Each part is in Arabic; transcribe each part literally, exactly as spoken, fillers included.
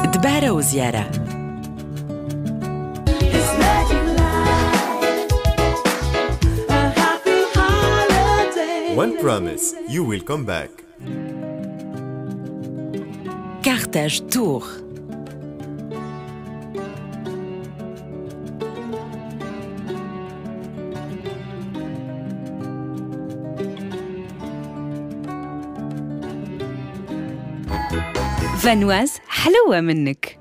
دبارة وزيارة. One promise, you will come back. كارتاج تور. فانواز حلوة منك.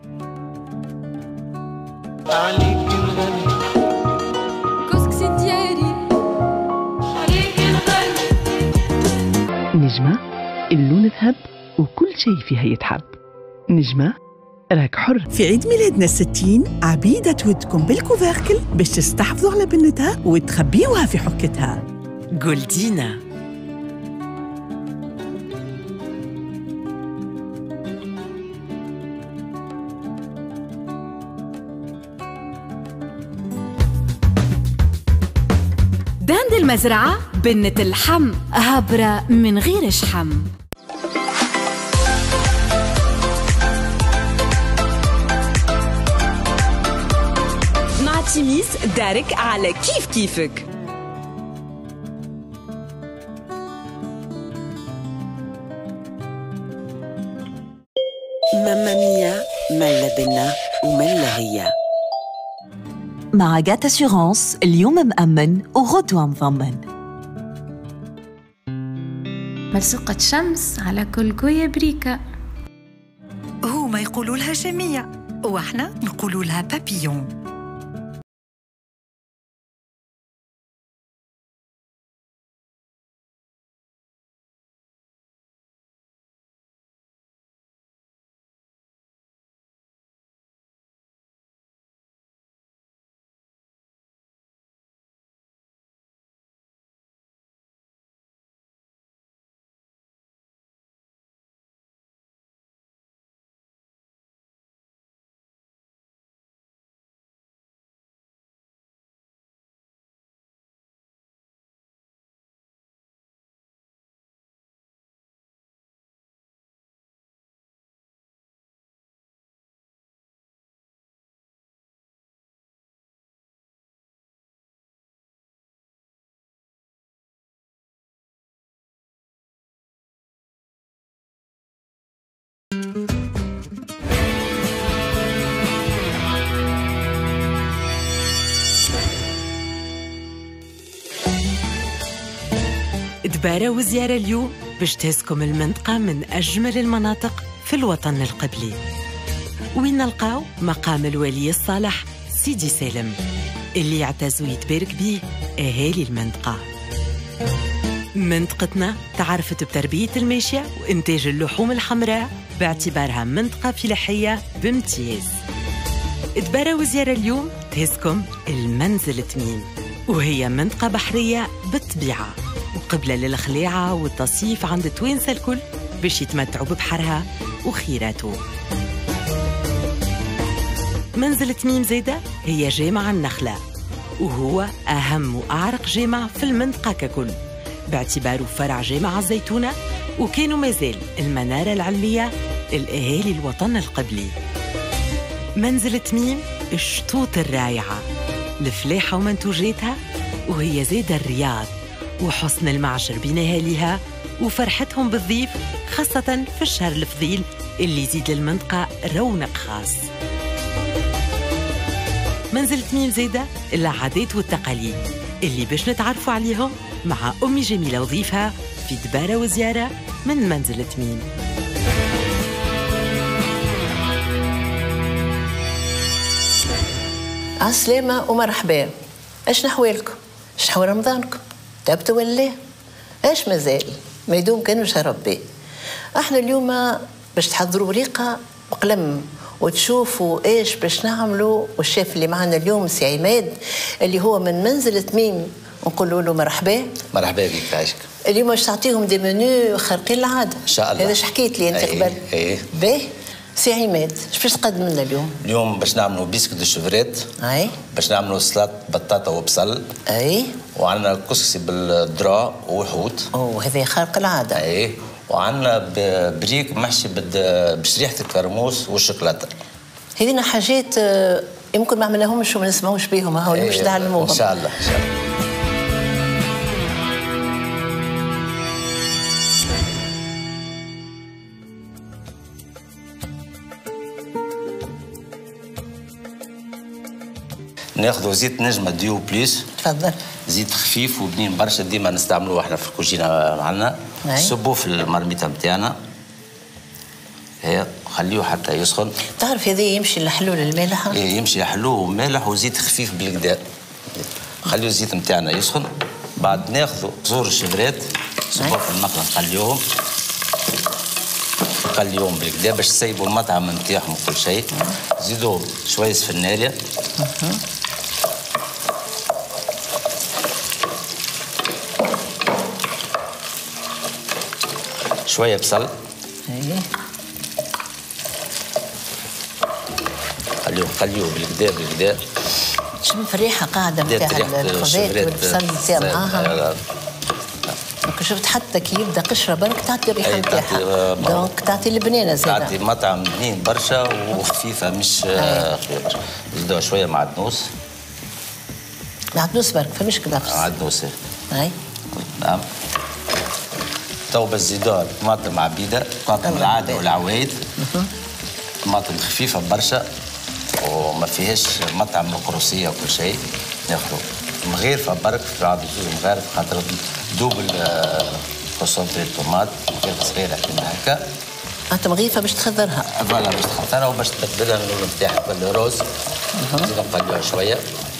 عليك الغالي كسكسي ديالي عليك الغالي. نجمة اللون ذهب وكل شيء فيها يتحب. نجمة راك حر. في عيد ميلادنا الستين عبيدة تودكم بالكوفركل باش تستحفظوا على بنتها وتخبيوها في حكتها. جولدينا. داند المزرعة بنة اللحم هابرة من غير شحم. مع تيميس دارك على كيف كيفك. ماما ميا ملا بنا وملا هي. مع جات أسيغونس اليوم مأمن وغدوة مضمن. ملصقة شمس على كل قوية بريكة. هما يقولوا لها جميع واحنا نقولوا لها بابيون. دبارة وزيارة اليوم باش تهزكم المنطقة من أجمل المناطق في الوطن القبلي، وين نلقاو مقام الولي الصالح سيدي سالم اللي يعتز ويتبارك بيه أهالي المنطقة. منطقتنا تعرفت بتربية الماشية وإنتاج اللحوم الحمراء باعتبارها منطقة فلاحية بامتياز. دبارة وزيارة اليوم تهزكم المنزل تميم، وهي منطقة بحرية بالطبيعة وقبلة للخليعة والتصيف عند توانسة الكل باش يتمتعوا ببحرها وخيراته. منزل تميم زيدة هي جامع النخلة، وهو أهم وأعرق جامع في المنطقة ككل باعتباره فرع جامع الزيتونة، وكانوا مازال المنارة العلمية لأهالي الوطن القبلي. منزل تميم الشطوط الرائعة، الفلاحة ومنتوجاتها، وهي زيدة الرياض وحسن المعشر بين أهاليها وفرحتهم بالضيف، خاصة في الشهر الفضيل اللي يزيد للمنطقة رونق خاص. منزل تميم زيدة العادات والتقاليد اللي باش نتعرفوا عليهم مع أمي جميلة وضيفها في دبارة وزيارة من منزل تميم. عالسلامة ومرحبا. اش نحوالكم؟ اش نحوال رمضانكم؟ تعبتوا ولا؟ اش مازال؟ ما يدوم كانوا شهر ربي. احنا اليوم باش تحضروا وريقة وقلم وتشوفوا ايش باش نعملوا، والشيف اللي معنا اليوم سي عماد اللي هو من منزل تميم، نقولوا له مرحبا. مرحبا بك تعيشك. اليوم باش تعطيهم دي منيو خارقين العاده ان شاء الله. هذا اش حكيت لي انت قبل. ايه باهي سي عماد اش باش تقدم لنا اليوم؟ اليوم باش نعملوا بيسكوت دو شوفريت. اي. باش نعملوا سلطه بطاطا وبصل. اي. وعندنا كسكسي بالذرة وحوت. اوه هذا خارق العاده. اي. وعندنا بريك محشي بشريحه الكرموس والشوكولاته. هذينا حاجات يمكن ما عملناهمش وما نسمعوش بيهم، هاو مش تعلموهم ان شاء الله ان شاء الله. ناخذوا زيت نجمه ديو بليس. تفضل. زيت خفيف وبنين برشا، ديما نستعملوه احنا في الكوجينه معنا. نصبوه في المرميطه نتاعنا. هي خليه حتى يسخن. تعرف هذا يمشي لحلول المالح؟ ايه يمشي حلو ومالح وزيت خفيف بالكدا. خليو الزيت نتاعنا يسخن. بعد ناخذوا زور الشفرات نصبوه في المقله نقليوهم. نقليوهم بالكدا باش تسيبوا المطعم نتاعهم وكل شيء. زيدوا شويه سفناريا. شويه بصل. ايه خليوه خليوه بالكدا بالكدا. تشم في الريحه قاعده نتاع الخضات والبصل نتاع معاها. شفت حتى كي يبدا قشره برك تعطي الريحه نتاعها. دونك تعطي البنانه زاده. تعطي مطعم بنين برشا وخفيفه مش خفيفه برشا. زيدوها شويه معدنوس. معدنوس برك فماش كذا. معدنوس. اي نعم. تو بس زيدوها طماطم عبيده، طماطم العاده والعوايد. طماطم خفيفه برشا وما فيهاش مطعم القروسيه وكل شيء. ناخذوا مغيرفه برك في بعض الجزء مغارف خاطر دوب الكونسونتري الطوماط مغيرفه صغيره كيما هكا. انت مغيفه باش تخضرها؟ فوالا باش تخضرها وباش تبدلها اللون نتاعها بالروز. زيدوا نقليوها شويه.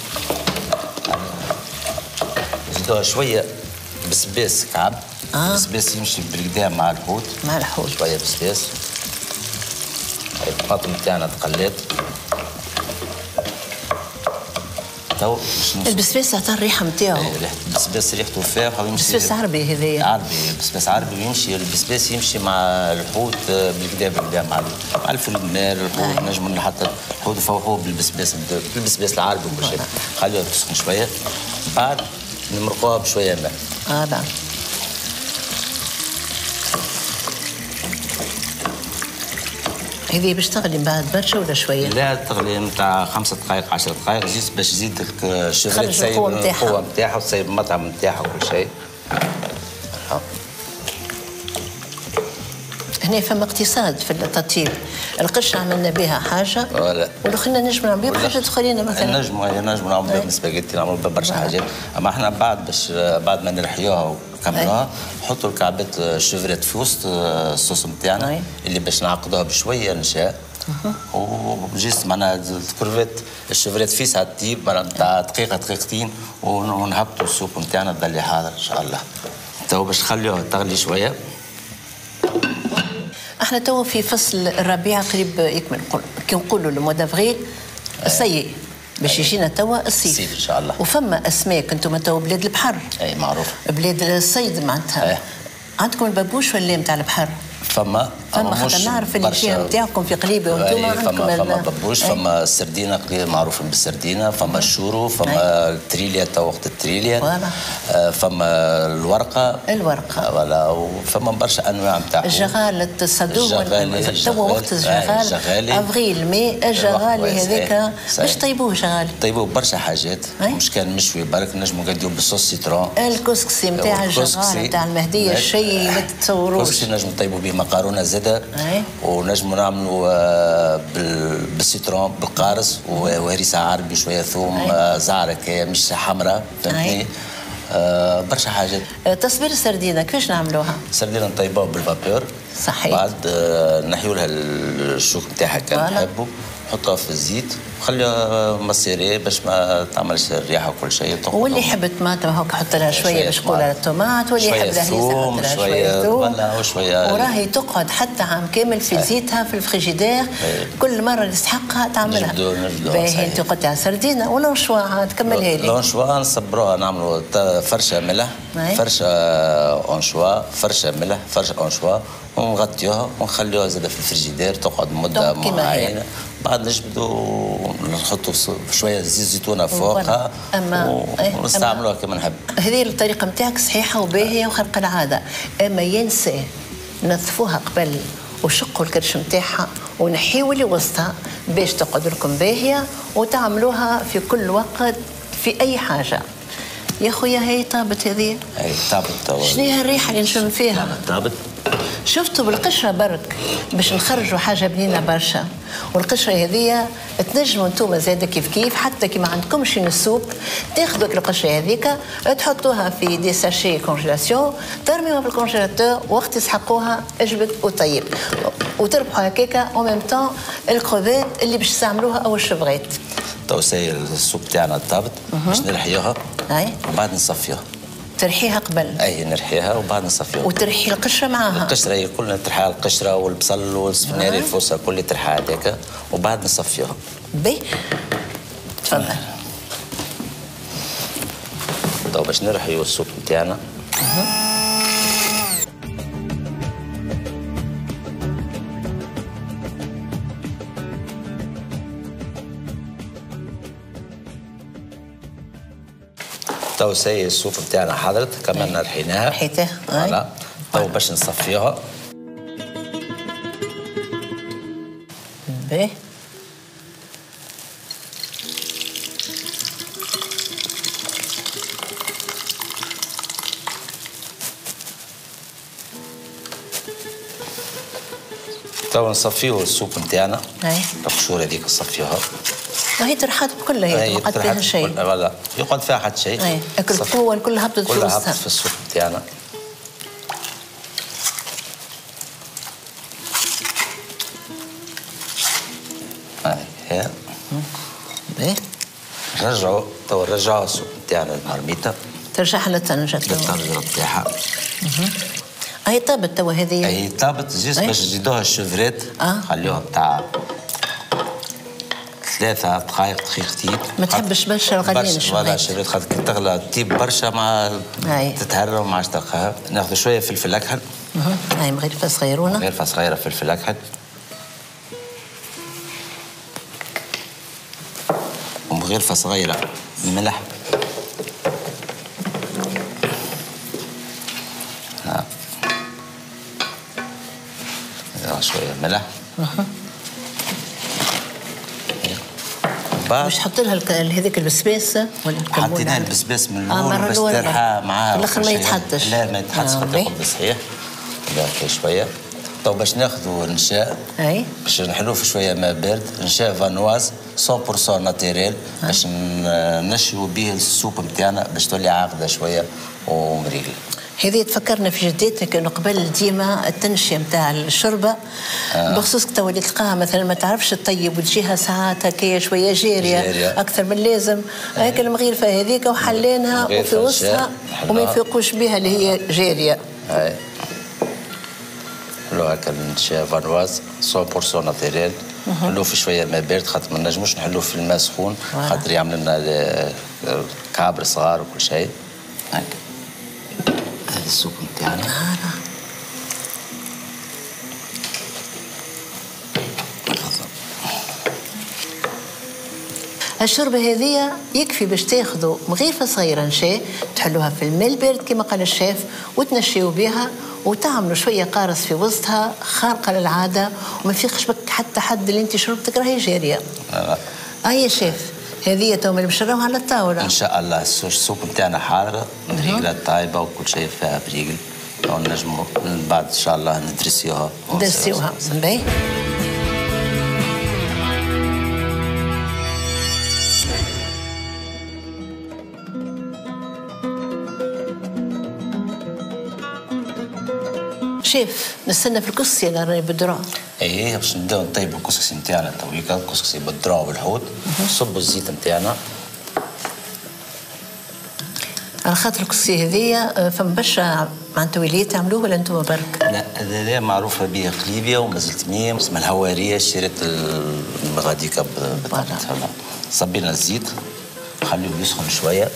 زيدوها شويه بسباس كعب. آه. بسباس يمشي بالكدا مع الحوت. مع الحوت. شويه بسباس. الطماطم نتاعنا تقلات. تو البسباس عطى الريحه نتاعو. ريحه البسباس ريحته فايحه ويمشي. بسباس عربي هذايا. عربي بسباس عربي يمشي. البسباس يمشي مع الحوت بالكدا بالكدا مع مع الفول المال الحوت. نجموا حتى الحوت نفوحوه بالبسباس بالبسباس العربي وكل شيء. خليوها تسخن شويه. بعد نمرقوها بشويه ماء. اه نعم. هذه باش تغلي بعد برشا ولا شويه؟ لا تغلي نتاع خمسة دقائق عشر دقائق زيد باش تزيد الشفرات تسيب القوه نتاعها وتسيب المطعم نتاعها وكل شيء. هنا فما اقتصاد في التطيب. القشه عملنا بها حاجه ولا ودخلنا نجموا نعملوا بها حاجات اخرين مثلا. نجموا نجموا نعملوا بها سباغيتي نعملوا بها برشا حاجات. اما احنا بعد باش بعد ما نرحيوها كملوها نحطوا الكعبات الشفرات في وسط الصوص نتاعنا اللي باش نعقدوها بشويه نشاء. وجيست معناها الكرفات الشفرات في ساعه طيب معناها دقيقه دقيقتين ونهبطوا السوب نتاعنا تضلي حاضر ان شاء الله. تو باش نخليوها تغلي شويه. احنا تو في فصل الربيع قريب يكمل. كي نقولوا لو موا دافريل سي باش يجينا توا الصيف. الصيف ان شاء الله. وفما اسماك انتم تو بلاد البحر. اي معروف. بلاد الصيد معناتها. عندكم البابوش ولا نتاع البحر؟ فما فما خاطر نعرف اللي الجهه نتاعكم في قليبه وانتم عندكم فما فما بابوش. فما السردينه معروف بالسردينه. فما الشورو. فما التريليا تو وقت التريليا. فما الورقه. الورقه فوالا. وفما برشا انواع نتاعهم. الجغال الصدوق تو وقت الجغال افريل مي الجغالي هذاك باش طيبوه جغالي. طيبوه برشا حاجات مش كان مشوي برك نجموا نقديوه بالصوص سيترون. الكسكسي نتاع الجغال نتاع المهديه شيء ما تتصوروش. الكسكسي نجموا نطيبوا به مقارونه زاده. ونجموا نعملوا بالسيترون بالقارص وهريسه عربي شويه ثوم زعره كي مش حمراء فهمتني. آه برشا حاجات. تصبير السردينه كيفاش نعملوها؟ السردينه نطيبوها بالفابور. صحيح. بعد آه نحيوا لها الشوك نتاعها كان نحبوا نحطها في الزيت وخليها مصيريه باش ما تعملش الريحه وكل شيء. واللي يحب الطماطم هوك يحط لها شويه باش يقول لها الطوماط. واللي يحب الهريسه يحط لها شويه ثوم وشويه. وراهي تقعد حتى عام كامل في زيتها في الفريجيدير. كل مره اللي تستحقها تعملها. باهي انت قلت على سردينه ولونشوا تكملها لي. لونشوا نصبروها نعملوا فرشه ملح. فرشه اونشوا فرشه ملح فرشه اونشوا ونغطيوها ونخليوها زاده في الفريجيدير تقعد مده معينه. بعد نجبدوا نحطوا شويه زيت زيتونه فوقها ونستعملوها كما نحب. هذه الطريقه نتاعك صحيحه وباهيه وخارقه العاده. اما ينسى نظفوها قبل وشقوا الكرش نتاعها ونحيوا اللي وسطها باش تقعد لكم باهيه وتعملوها في كل وقت في اي حاجه. يا خويا هي طابت هذه. هي طابت توا. شنو هي الريحه اللي نشم فيها؟ طابت. شفتوا بالقشره برك باش نخرجوا حاجه بنينه برشا، والقشره هذيا تنجموا انتم زاده كيف كيف حتى كي ما عندكمش السوب تاخذوا القشره هذيك تحطوها في دي ساشي كونجيلاسيون ترميوها في الكونجيلاتور وقت تسحقوها اجبد وطيب وتربحوا هكاكا او ميم طون الكروفيت اللي باش تستعملوها او الشفغيت. تو ساير السوب تاعنا طابت باش نرحيوها اي وبعد نصفيوها. ترحيها قبل؟ اي نرحيها وبعد نصفيوها. وترحي القشره معاها؟ القشره هي كلها ترحى القشره والبصل والسفناري آه. الفوسه كل ترحى هذاك وبعد نصفيوها. بي تفضل. تو باش نرحيو السوب نتاعنا. تو سي السوب نتاعنا حضرت كمان رحيناها. رحيتها. فوالا. تو باش نصفيوها. باهي. تو نصفيو السوب نتاعنا. اي. القشور هذيك نصفيوها. وهي ترحات بكلها هي ما قعد فيها شيء. لا يقعد فيها حتى شيء. اي القوه كلها هبطت في كلها وسطها. هبطت في السوب نتاعنا. هاي هي. باهي. نرجعوا تو نرجعوا السوب نتاعنا المرميته. ترجعها للطنجره. للطنجره نتاعها. هي طابت توا هذه. هي طابت جيست باش نزيدوها الشوفريت. اه خليوها بتاع ثلاثة دقائق دقيقتين. ما تحبش برشا الغليان الشوفريت. ولا الشوفريت خاطر كي تغلى تطيب برشا ما تتهرى وما عادش تلقاها. ناخذ شوية فلفل أكحل. هاي مغرفة صغيرونة. مغرفة صغيرة فلفل أكحل. ومغرفة صغيرة ملح. ها. شوية ملح. باش تحط لها هذيك البسباس ولا الكمون؟ حطينا البسباس من الاول بس ترحى معاه. في الاخر ما يتحطش. لا ما يتحطش خاطر يقبل صحيح. لا شويه. تو باش ناخذوا نشاء. اي. باش نحلوه في شويه ماء بارد، نشاء فانواز مية بالمية ناتيريل باش نشيو به السوب نتاعنا باش تولي عاقده شويه ومريقله. هذه تفكرنا في جدتك انه قبل ديما التنشيه نتاع الشوربه آه. بخصوص تو اللي تلقاها مثلا ما تعرفش تطيب وتجيها ساعات هكايا شويه جاريه, جارية اكثر من اللازم هيك المغرفه هذيك وحلينها وفي وسطها وما يفيقوش بها اللي هي جاريه. اي لو هكا نشا فانواز مية بالمية ناتيريل نحلوه في شويه ماء بارد خاطر ما نجموش نحلوه في الماء سخون خاطر يعمل لنا كعبر صغار وكل شيء. هكا هذا السوق نتاعنا. الشوربه هذه يكفي باش تاخذوا مغرفه صغيره نشا تحلوها في الماء البارد كما قال الشيف وتنشيوا بها وتعملوا شويه قارص في وسطها خارقه للعاده وما فيقش بك حتى حد اللي انت شربتك راهي جاريه. لا اه يا شيف هذه تو اللي بنشروها على الطاوله. ان شاء الله السوق نتاعنا حاضره مريقله طايبه وكل شيء فيها بريقل ونجموا من بعد ان شاء الله ندرسيوها. ندرسيوها باهي. شيف نستنى في الكسكسي اللي راني بالذرة. ايه باش نبداو نطيبوا الكسكسي نتاعنا تويكا الكسكسي بالذرة والحوت. نصبوا الزيت نتاعنا. على خاطر الكسكسي هذيا فما برشا معناتها وليات تعملوه ولا انتم برك؟ لا هذا معروفه به قليبيه ومازلت ميم اسمها الهواريه شريت غاديكا بطاطا. صبينا الزيت نخليه يسخن شويه.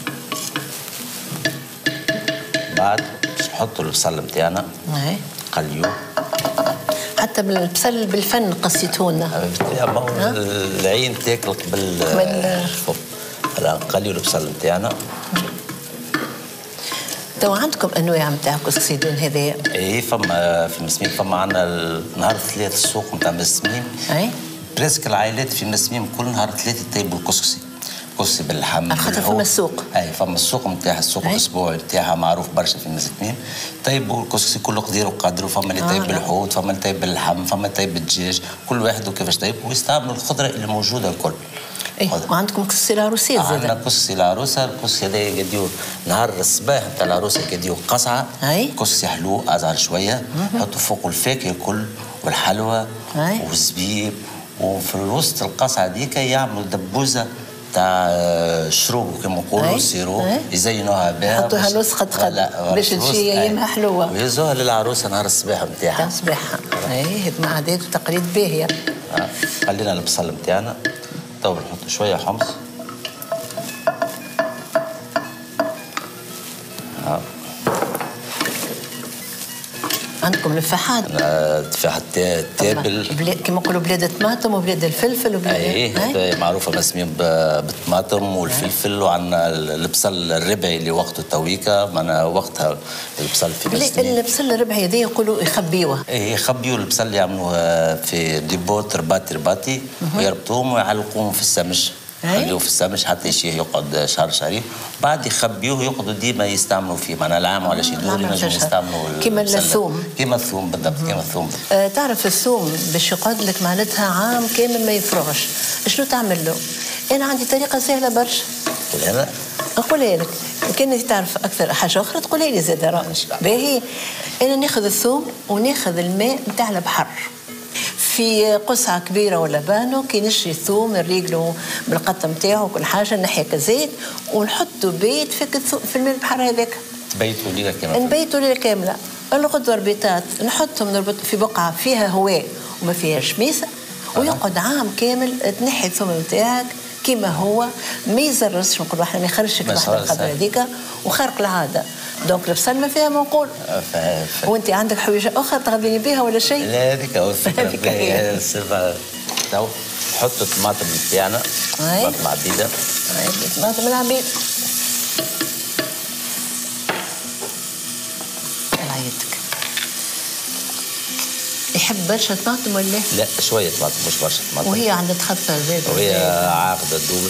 بعد باش نحطوا البصل نتاعنا. اي نقليوه. حتى بالبصل بالفن قصيتوه لنا. العين تاكل قبل الفم. نقليو البصل نتاعنا. تو عندكم انواع نتاع كسكسي دون هذايا؟ اي فما في مسمين، فما عندنا نهار ثلاث السوق نتاع مسمين. اي بريسك العائلات في مسمين كل نهار ثلاثه يطيبوا الكسكسي. كسكسي باللحم. خاطر فما السوق. اي فما السوق نتاعها، السوق الاسبوعي نتاعها معروف برشا في مسمين. طيبوا الكسكسي كل قدير وقدره، فما اللي طيب بالحوت، فما اللي طيب باللحم، فما طيب بالدجاج، كل واحد وكيفاش طيب، ويستعملوا الخضره اللي موجوده الكل. ايه وعندكم كسكسي العروسيه زاد؟ عندنا كسكسي العروسه، الكسكسي هذا يديو نهار الصباح نتاع العروسه يديو قصعه. اي كسكسي حلو ازعر شويه، يحطوا فوق الفاكهه الكل والحلوى والزبيب، وفي الوسط القصعه هذيك يعملوا دبوزه تاع شروب كما نقولوا سيرو، يزينوها بها، يحطوها نص قد قد باش تجي ايامها حلوه، ويهزوها للعروسه نهار الصباح نتاعها. نهار الصباح. اي هذه عادات وتقاليد باهيه. خلينا البصل نتاعنا تو نحط شويه حمص. ها عندكم الفحات؟ الفحات التابل كما نقولوا بلاد الطماطم وبلاد الفلفل وبلاد ايه معروفه مسمين بالطماطم والفلفل، وعندنا البصل الربعي اللي وقته تويكا، معنا وقتها البصل في مسمين. البصل الربعي هذا يقولوا يخبيوه. ايه يخبيوا البصل، يعملوه في ديبوت رباطي رباطي ويربطوهم ويعلقوهم في السمش. يخليوه في السمش حتى يشيه يقعد شهر شهرين، بعد يخبيوه يقعدوا ديما يستعملوا فيه، معناها العام ولا شي دور ينجموا يستعملوا كيما الثوم. كيما الثوم بالضبط، كيما الثوم. آه تعرف الثوم باش يقعد لك معناتها عام كامل ما يفرغش، شنو تعمل له؟ انا عندي طريقه سهله برشا. قولها نقولها لك، كان تعرف اكثر حاجه اخرى تقولها لي زاد. راه باهي انا ناخذ الثوم وناخذ الماء نتاع البحر في قصعه كبيره ولا بانو، كي نشري الثوم نريقلو بالقطه نتاعو وكل حاجه، نحي زيت ونحطو بيت في في الماء البحر هذاك. تبيتوا ليله كامله؟ نبيتوا ليله كامله. الغدوه ربيطات نحطهم نربط في بقعه فيها هواء وما فيهاش ميسه، ويقعد عام كامل تنحي الثوم نتاعك كيما هو، ما يزرسش. نقولوا احنا ما يخرجش الوحده الخضراء هذيك وخارق العاده. دونك البصل ما فيها ما نقول. وانت عندك حويجه اخرى تغذيني بها ولا شيء؟ لا هذيك هو الفكره. السلفه تو نحطوا الطماطم نتاعنا، طماطم عبيده. طماطم العبيد. الله يدك. يحب برشا طماطم ولا؟ لا شويه طماطم مش برشا طماطم. وهي عندها تخطى زيادة. وهي عاقده تدوب.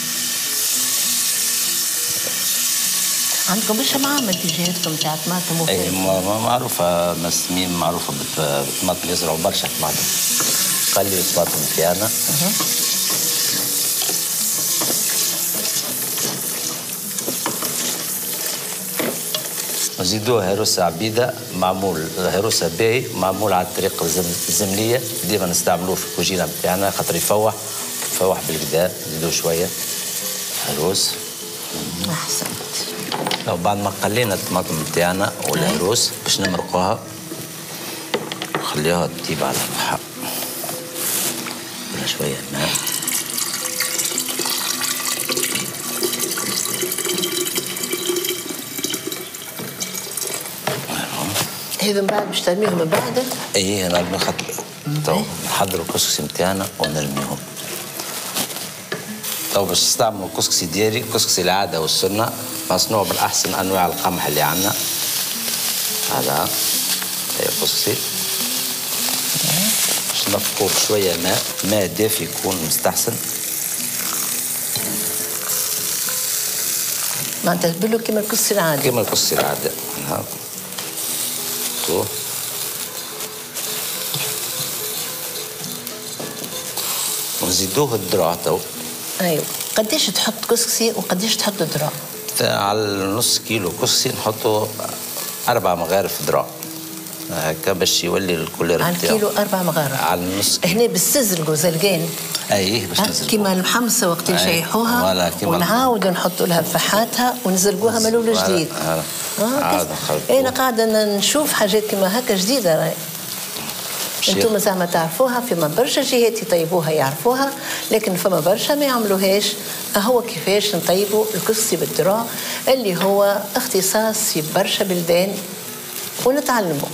عندكم برشا معامل في جهتكم تاع طماطم وفلفل؟ اي معروفه مسمين، معروفه بالطماطم، يزرعوا برشا طماطم. قليوا الطماطم نتاعنا. نزيدوه هروسه عبيده، معمول هروسه باهي، معمول على الطريقه الزمليه، ديما نستعملوه في الكوجينه نتاعنا خاطر يفوح يفوح بالكدا. نزيدوه شويه هروس. احسنت. لو بعد ما قلينا الطماطم نتاعنا والهروس باش نمرقوها نخليوها تطيب على الفحم. ولا شويه ماء. هذا من بعد باش ترميهم من بعد؟ ايه نرمي خاطر تو نحضروا الكسكسي نتاعنا ونرميهم. تو باش نستعملوا الكسكسي ديالي، كسكسي العاده والسنه، مصنوع من احسن انواع القمح اللي عندنا. هذا هي الكسكسي. باش نفقوه بشويه ماء، ماء دافي يكون مستحسن. معناتها تبلو كيما الكسكسي العاده؟ كيما الكسكسي العاده. ها ونزيدوه الذراع تو. ايوه. قداش تحط كسكسي وقداش تحط ذراع؟ على نص كيلو كسكسي نحطوا أربع مغارف ذراع هكا باش يولي الكولير نتاعو. على الكيلو أربع مغارف. على النص كيلو. هنا بالسزلقوا زلقان. ايه باش نزلقوها كيما المحمصه وقت نشيحوها ونعاودوا نحطوا لها فحاتها ونزلقوها من الاول جديد. اه عاد انا قاعده نشوف حاجات كيما هكا جديده راهي. انتم زعما تعرفوها، فما برشا جهات يطيبوها يعرفوها، لكن فما برشا ما يعملوهاش. هو كيفاش نطيبوا الكسكسي بالذراع اللي هو اختصاص في برشا بلدان ونتعلموا.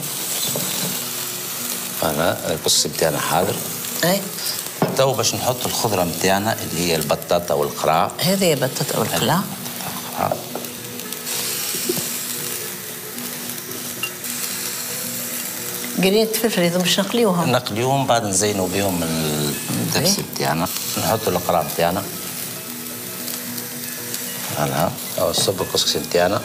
انا الكسكسي بتاعنا حاضر. اي تو باش نحط الخضره نتاعنا اللي هي البطاطا والقراع. هذه هي البطاطا والقراع. قريت فلفل هذو باش نقليوهم نقليوهم بعد نزينوا بهم الدبسه بتاعنا. نحطوا القرع بتاعنا هلا او الصب الكسكسي بتاعنا.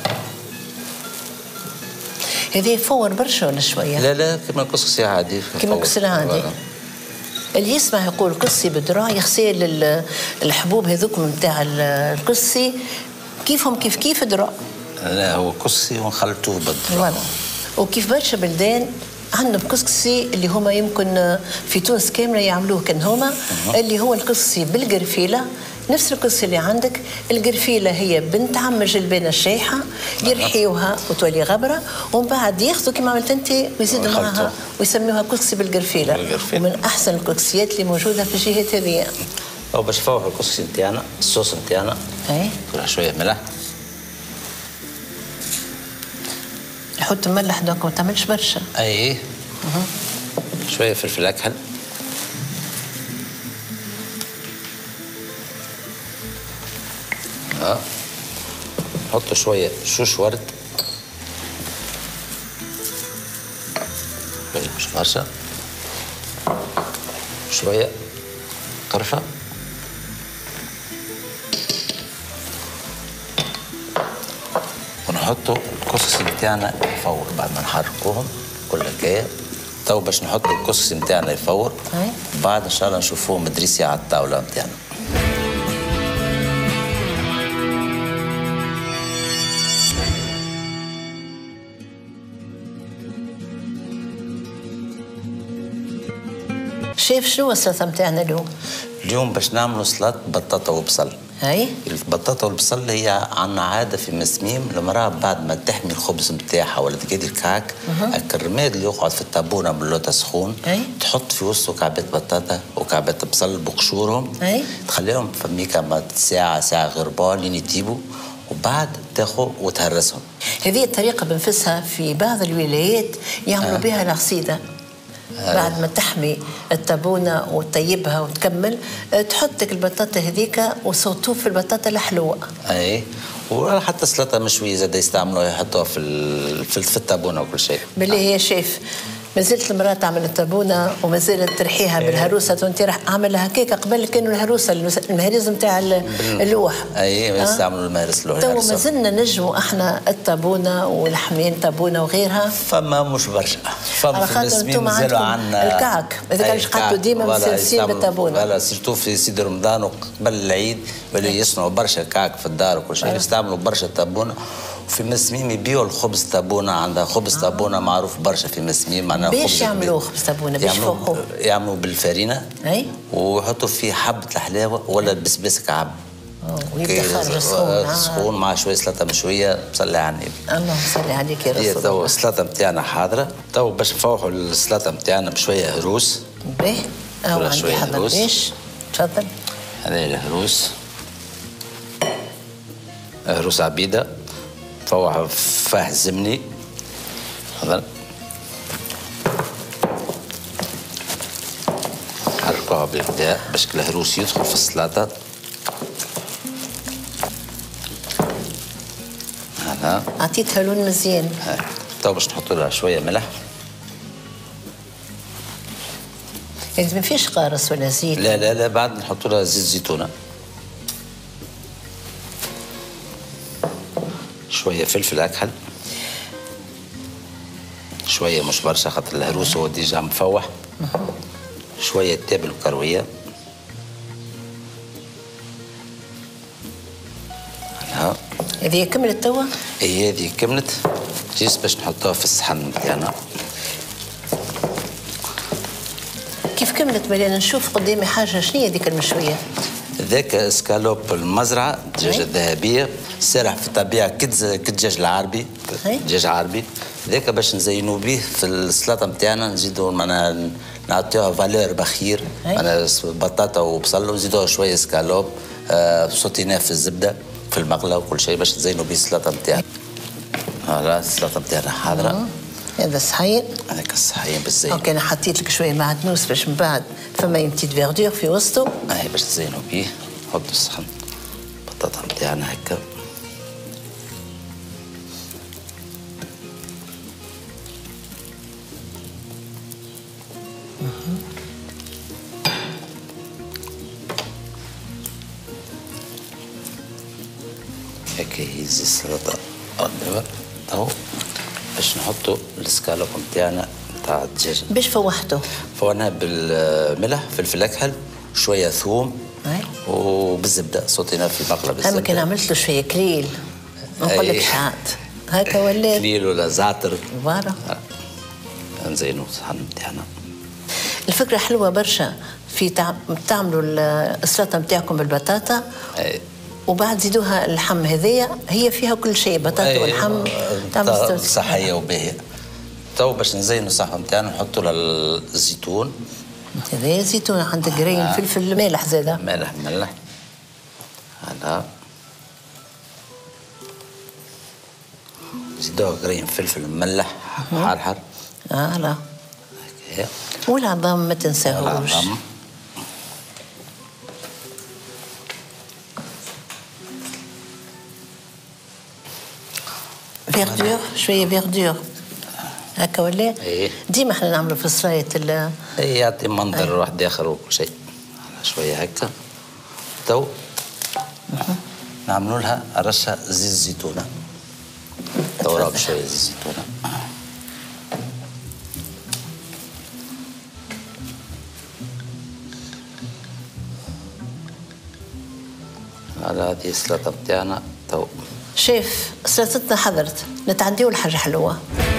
هذه يفور برشا ولا شويه؟ لا لا كما الكسكسي عادي كما الكسكسي العادي. اللي يسمع يقول كسي بالذراع يغسل الحبوب هذوك نتاع الكسي كيفهم كيف كيف ذراع. لا هو كسكسي ونخلطوه بالذراع. وكيف برشا بلدان عندهم كسكسي اللي هما يمكن في تونس كامله يعملوه كان هما اللي هو الكسكسي بالقرفيله. نفس الكسكسي اللي عندك، القرفيله هي بنت عم الجلبانه الشايحه يرحيوها وتولي غبره، ومن بعد ياخذوا كما عملت انت ويزيدوا معها ويسميوها كسكسي بالقرفيله. من احسن الكسكسيات اللي موجوده في الجهات هذه. او باش نفوحوا الكسكسي نتاعنا الصوص نتاعنا اي كلها شويه ملح. نحط ملح دوك ما تعملش برشا. اي أه. شويه فلفل اكحل. اه نحط شويه شوش ورد شويه مش برشا. شويه قرفه. ونحطوا الكسكسي بتاعنا يفور بعد ما نحركوهم كل هكايا. تو باش نحطوا الكسكسي بتاعنا يفور بعد ان شاء الله نشوفوه مدريسي على الطاوله بتاعنا. شايف شنو السلطه نتاعنا اليوم؟ اليوم باش نعملوا سلطه بطاطا وبصل. هاي البطاطا والبصل هي عندنا عاده في مسميم المراه بعد ما تحمي الخبز نتاعها ولا تقيد الكعك الرماد اللي يقعد في الطابونه باللوطه سخون هاي. تحط في وسطه كعبات بطاطا وكعبات بصل بقشورهم. هاي. تخليهم فميكا ساعه ساعه غربال لين يطيبوا وبعد تاخذ وتهرسهم. هذه الطريقه بنفسها في بعض الولايات يعملوا آه. بها العصيده. بعد ما تحمي التابونه وتطيبها وتكمل تحطك البطاطا هذيك وصوتوه في البطاطا الحلوه. اي وحتى السلطه مشويه زاد يستعملوها يحطوها في في التابونه وكل شيء. بالله هي شايف ما زالت المراه تعمل التابونه وما زالت ترحيها بالهروسه. وانت راح عاملها هكاك قبل كانوا الهروسه المهريز نتاع اللوح. اي يستعملوا المهرس اللوح. تو ما زلنا نجموا احنا التابونه والحميين تابونه وغيرها. فما مش برشا. فما في المسلمين مازالوا عندنا الكعك. اذا كانش قعدتوا ديما مسلسلين بالتابونه. فوالا سيرتو في سيدي رمضان وقبل العيد ولاو يصنعوا برشا كعك في الدار وكل شيء. يستعملوا برشا تابونه. وفي مسميم يبيعوا الخبز تابونه. عندها خبز تابونه معروف برشا في مسميم. معناها باش يعملوه خبز تابونه؟ باش يفوقوه؟ يعملوا بالفارينه. اي ويحطوا فيه حبه الحلاوه ولا البسباس كعب. ويبدا خارج سخون سخون مع شويه سلطه مشويه. صلي على النبي. اللهم صل عليك يا رسول الله. تو السلطه نتاعنا حاضره. تو باش نفوحوا السلطه نتاعنا بشويه هروس. باهي او عندي حضر باش تفضل. هذا الهروس هروس عبيده فوحها فاه زمني. تفضل. حركوها بالبداء باش الهروس يدخل في السلطه. هلا عطيتها لون مزيان. تو باش نحط لها شويه ملح. يعني ما فيش قارص ولا زيت؟ لا لا لا بعد نحط لها زيت زيتونه. شويه فلفل اكحل. شويه مش برشا خاطر الهروس هو ديجا مفوح. شويه تابل وكرويه. هلا هذه كملت توا؟ اي هذه كملت. جيس باش نحطوها في الصحن بتاعنا. كيف كملت مليانه؟ نشوف قدامي حاجه. شنو هي هذيك المشويه؟ ذاك اسكالوب المزرعه الدجاجه الذهبيه سارح في الطبيعه كالدجاج العربي. دجاج عربي ذاك باش نزينوا به في السلطه نتاعنا. نزيدوا معناها نعطيوها فالور بخير. معناها بطاطا وبصل ونزيدوها شويه اسكالوب. آه صوتيناه في الزبده في المقله وكل شيء باش نزينوا به السلطه نتاعنا. هلا السلطه نتاعنا حاضره. هذا الصحين. هذاك الصحين بالزين. اوكي انا حطيت لك شويه معدنوس باش من بعد فما يمتيد فيردور في وسطه. اهي باش تزينوا بيه. حطوا الصحن البطاطا نتاعنا هكا. هيك هيزي السلطه قدامك اهو باش نحطوا السكالوب نتاعنا نتاع الدجاج. باش فوحته؟ فوحناه بالملح فلفل اكحل شويه ثوم وبالزبده صوتيناه في مقلب الزبده. اما كان عملت له شويه كليل نقول لك شعات هكا ولا كليل ولا زعتر فوالا نزينوا الصحن نتاعنا. الفكره حلوه برشا في تع... تعملوا السلطه نتاعكم بالبطاطا أي. وبعد زيدوها اللحم هذيا هي فيها كل شيء بطاطا واللحم تعمل صحيه وباهيه. تو باش نزينوا الصحن نتاعنا نحطوا لها الزيتون. هذا زيتون عندك قرين آه. فلفل مالح زاده مالح ملح هلا زيدوها قرين فلفل مملح حار اه لا هيك والعظام ما تنساهوش. فيردور شويه فيردور هكا ولا؟ ايه ديما احنا نعملوا في الصلايت ال ايه يعطي منظر أيه. واحد اخر وكل شيء. شويه هكا تو نعملوا لها رشه زيت الزيتونه. تو راه بشويه زيت الزيتونه. على هذه السلطه بتاعنا تو. شيف سلطتنا حضرت نتعديو لحاجه حلوه.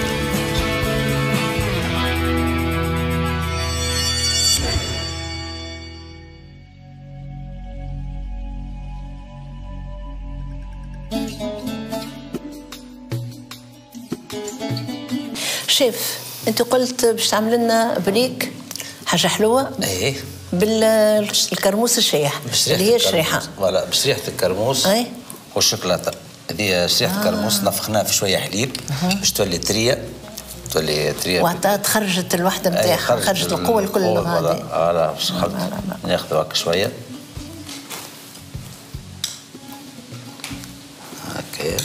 شيف انت قلت باش تعمل لنا بريك حاجه حلوه. ايه بالكرموس الشيح اللي هي الشريحه. فوالا بشريحه الكرموس اي والشوكولاته. هذه شريحه الكرموس آه. نفخناها في شويه حليب باش تولي تريه تولي تريه وعطات خرجت الوحده نتاعها خرجت, خرجت القوه الكل هذه. اه لا باش ناخذوا هكا شويه هكا.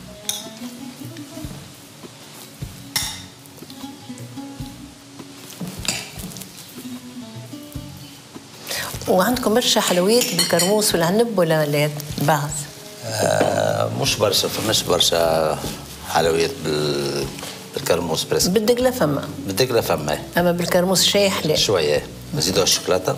وعندكم برشا حلويات بالكرموس والعنب ولا لا بعض؟ آه مش برشا فماش برشا حلويات بال... بالكرموس برسك. بالدقله فما بالدقله فما اما بالكرموس شايح لا شويه نزيدوها الشوكولاته.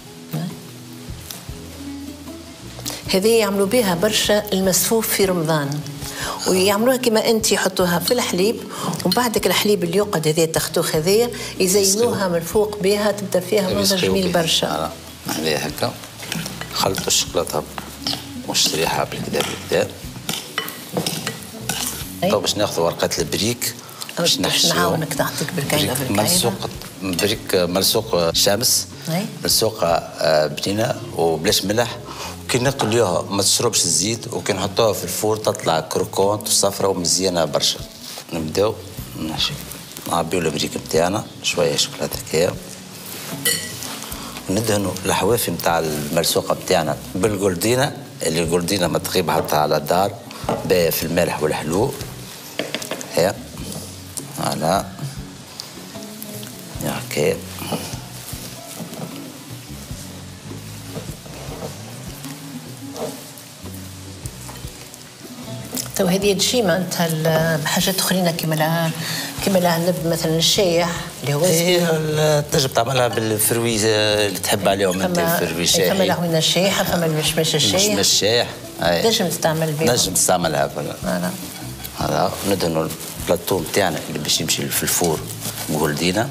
هذه يعملوا بها برشا المسفوف في رمضان ويعملوها كما انت يحطوها في الحليب ومن بعدك الحليب اللي يقعد هذا التختوخ هذايا يزينوها من الفوق بها تبدا فيها منظر جميل برشا. هذه هكا خلطوا الشوكولاته والشريحه بالكدا بالكدا. تو باش ناخذوا ورقه البريك باش نعاونك تعطيك بالكاينه بالكاينه. ملسوق بريك ملسوق شمس ملسوقه بنينه وبلاش ملح وكي نقليوها ما تشربش الزيت وكي نحطوها في الفور تطلع كروكونت وصفرة ومزيانه برشا. نبداو نعبيو البريك نتاعنا شويه شوكولاته هكايا ندهنوا الحوافي نتاع الملسوقه بتاعنا بالجولدينا اللي الجولدينا ما تغيب حتى على الدار باهيه في المالح والحلو. هيا هلا هكا تو هذه تجيما انت بحاجات اخرين كيما كيما العنب مثلا الشايح اللي هو ايه تنجم تعملها بالفروي اللي تحب عليهم انت الفروي الشايح. فما العوينه الشايحه فما المشمش الشايح. المشمش الشايح تنجم تستعمل بها. تنجم تستعملها فوالا. هذا ندهنوا البلاطو نتاعنا اللي باش يمشي في الفور بجولدينا.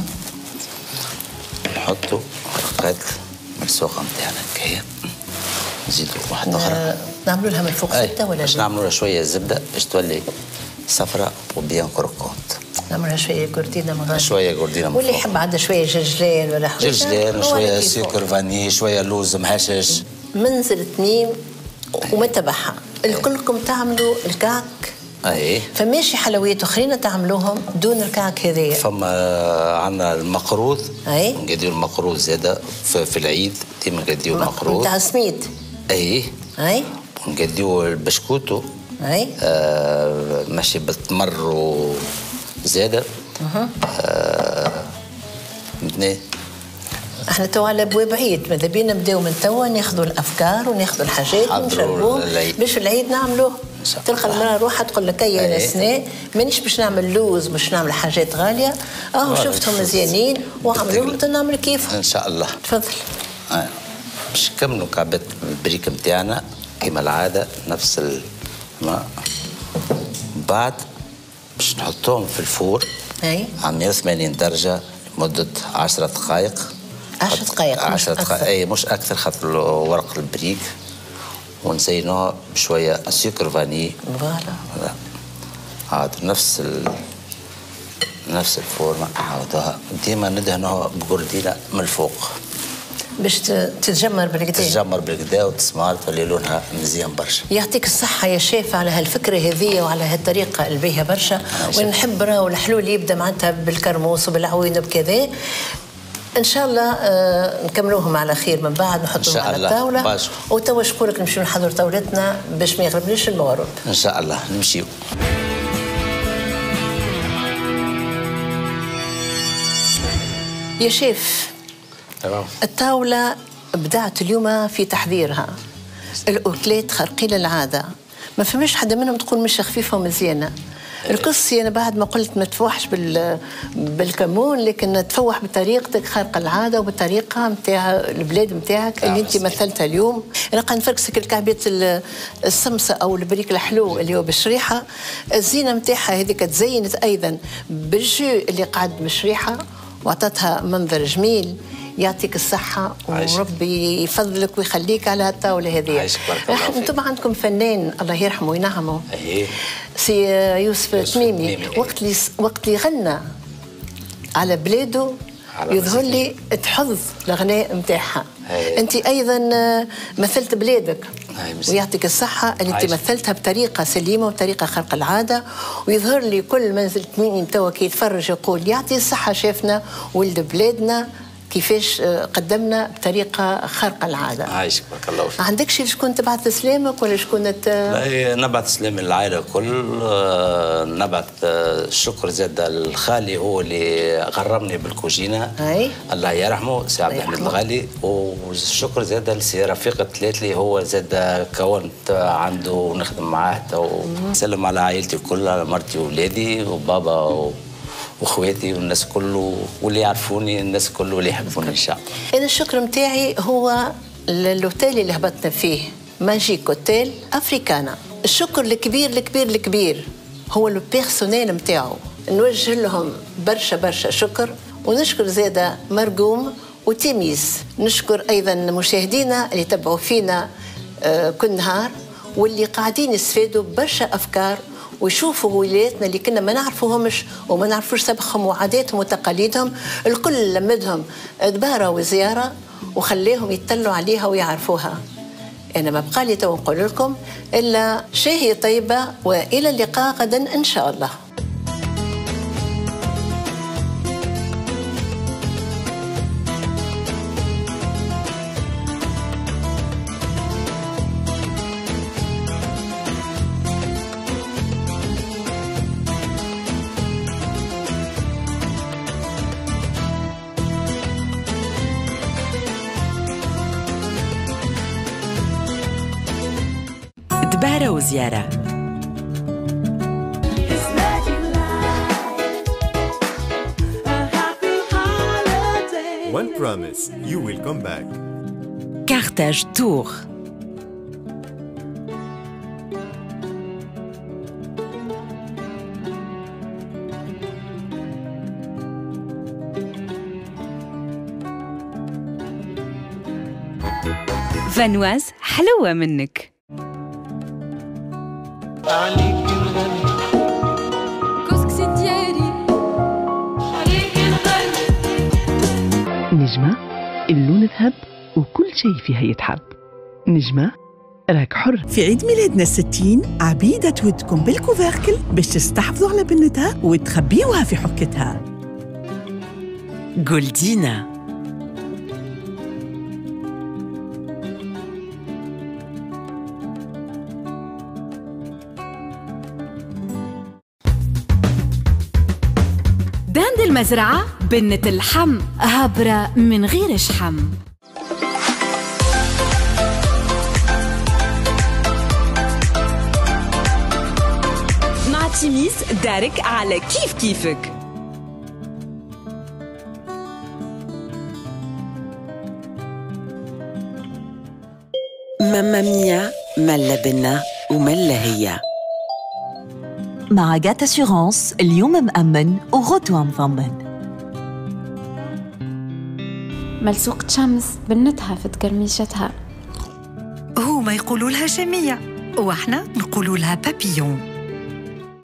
نحطوا ورقات ملسوقه نتاعنا هكايا نزيدوا واحده اخرى نعملوا لها من فوق زبده ولا باش نعملوا لها شويه زبده باش تولي صفراء وبيان كروكونت. نعملوا لها شويه جوردينا من شويه جوردينا من واللي يحب عندها شويه جرجلان ولا حاجه جرجلان شويه سكر فاني شويه لوز محشش. منزل تنين وما تبعها الكلكم تعملوا الكعك. اي فماشي حلويات اخرين تعملوهم دون الكعك هذايا. فما عندنا المقروض. اي نقديو المقروض زاده في, في العيد ديما نقديو المقروض نتاع سميد. اي اي نقديو البشكوتو. اي آه ماشي بالتمر وزاده. اها آه احنا تو على بواب عيد، ماذا بينا نبداو من توا ناخذوا الافكار وناخذوا الحاجات ونشربوه باش العيد نعملوه. تلقى المراه روحها تقول لك يا السنة مانيش باش نعمل لوز، باش نعمل حاجات غاليه، اهو شفتهم مزيانين وعملوهم نعمل كيف ان شاء الله. تفضل. آه. باش نكملوا كعبات البريك نتاعنا كما العاده نفس الماء، بعد باش نحطوهم في الفور اي على مئة وثمانين درجه لمده عشر دقائق. عشر دقائق عشر دقائق اي مش اكثر، خاطر ورق البريك، ونزينوها بشويه سكر فاني. فوالا عاد نفس ال... نفس الفورمه نعاودوها، ديما ندهنوها بقردينه من الفوق باش تتجمر بالكدا، تتجمر بالكدا وتسمار تولي لونها مزيان برشا. يعطيك الصحة يا شيف على هالفكرة هذه وعلى هالطريقة الباهية برشا، ونحب راهو الحلول يبدا معناتها بالكرموس وبالعوين وبكذا. ان شاء الله آه نكملوهم على خير من بعد نحطوهم على الطاولة. وتوا شكرك نمشيو نحضروا طاولتنا باش ما يغلبناش الموارد. ان شاء الله نمشيو. يا شيف الطاولة بدأت اليوم في تحضيرها، الأكلات خارقين العادة، ما فماش حدا منهم تقول مش خفيفة ومزيانة. القصة أنا بعد ما قلت ما تفوحش بال... بالكمون، لكن تفوح بطريقتك خارقة العادة وبالطريقة نتاع البلاد نتاعك اللي أنت مثلتها اليوم. أنا قاعد نفركسك الكعبات السمسة أو البريك الحلو اللي هو بالشريحة، الزينة نتاعها هذيك تزينت أيضا بالجو اللي قعد بالشريحة وعطتها منظر جميل. يعطيك الصحة وربي يفضلك ويخليك على الطاولة هذه. انتم عندكم فنان الله يرحمه وينعمه سي يوسف تميمي، وقت اللي وقت اللي غنى على بلاده يظهر لي تحظ الغناء نتاعها. انت ايضا مثلت بلادك ويعطيك الصحة اللي انت مثلتها بطريقة سليمة وبطريقة خارقة العادة، ويظهر لي كل منزل تميمي توا كي يتفرج يقول يعطي الصحة شافنا ولد بلادنا كيفاش قدمنا بطريقه خارقه العاده. عايشك بارك الله فيك. عندك شي شكون تبعث سلامك ولا شكون ت... لا نبعث سلام للعائله الكل، نبعث الشكر زاد الخالي هو اللي غرمني بالكوجينه. اي الله يرحمه سي عبد الحميد الغالي، والشكر زاد لسي رفيق التلاتلي هو زاد كونت عنده ونخدم معاه. نسلم على عائلتي كلها، على مرتي واولادي وبابا و... واخواتي والناس كله واللي يعرفوني، الناس كله واللي يحبوني ان شاء الله. انا الشكر نتاعي هو الاوتيل اللي هبطنا فيه، ماجيك اوتيل افريكانا. الشكر الكبير الكبير الكبير هو لو بيرسونيل نتاعو، نوجه لهم برشا برشا شكر. ونشكر زاده مرقوم وتيميز، نشكر ايضا مشاهدينا اللي تبعوا فينا آه كل نهار واللي قاعدين يستفادوا برشا افكار ويشوفوا ولاياتنا اللي كنا ما نعرفوهمش وما نعرفوش سبخهم وعاداتهم وتقاليدهم. الكل لمدهم دبارة وزيارة وخليهم يتلوا عليها ويعرفوها. أنا ما بقى لي تو نقول لكم إلا شاهية طيبة وإلى اللقاء غدا إن شاء الله. دبارة وزيارة. One promise, you will come back. كارتاج تور. فانواز حلوة منك. عليك الغالي كسكسي ديالي عليك الغالي. نجمة اللون ذهب وكل شيء فيها يتحب. نجمة راك حر. في عيد ميلادنا الستين عبيدة تودكم بالكوفركل باش تستحفظوا على بنتها وتخبيوها في حكتها. جولدينا. داند المزرعة بنة اللحم هابرة من غير شحم. مع تيميس دارك على كيف كيفك. ماما ميا ملا بنا وملا هي. مع جات أسيورانس اليوم مأمن وغدوة مضمن. ملسوقة شمس بنتها في تقرميشتها. هما يقولوا لها جميع واحنا نقولوا لها بابيون.